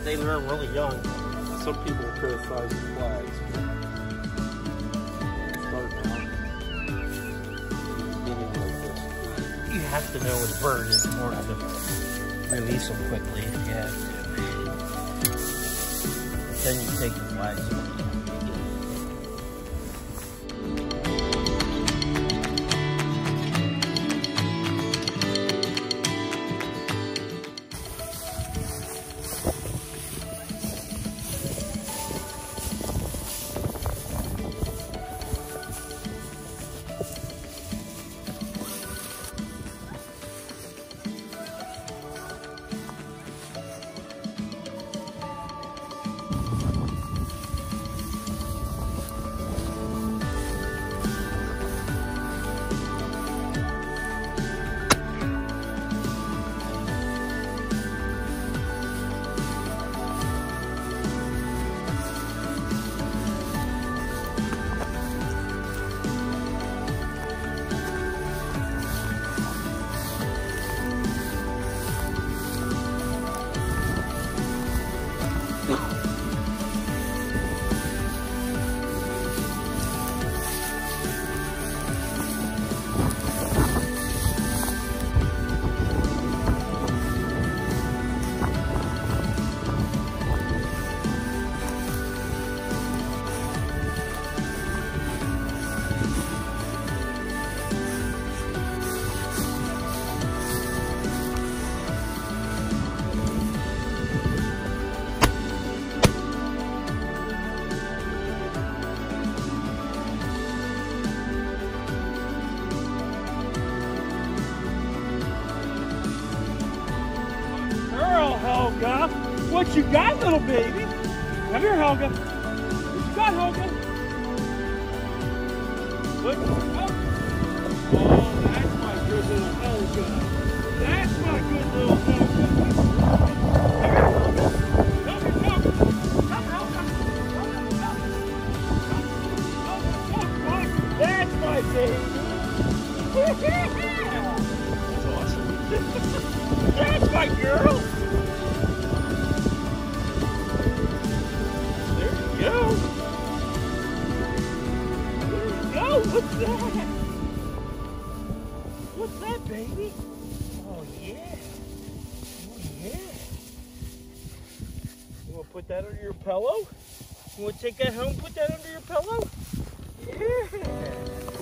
they learn really young. Some people criticize the flags. Start now. Beginning like this. You have to know the bird is in order to release them quickly if you have to. Then you take the flags away. Helga, what you got, little baby? Come here, Helga. What you got, Helga? Look. Oh, that's my good little Helga. That's my good little Helga. Come. That's my baby. That's awesome. That's my girl. Go. There you go. What's that? What's that, baby? Oh, yeah. Oh, yeah. You want to put that under your pillow? You want to take that home, put that under your pillow? Yeah.